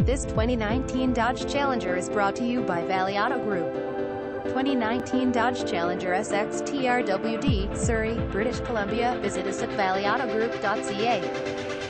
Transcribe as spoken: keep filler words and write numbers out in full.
This twenty nineteen Dodge Challenger is brought to you by Valley Auto Group. twenty nineteen Dodge Challenger S X T R W D, Surrey, British Columbia. Visit us at valley auto group dot c a.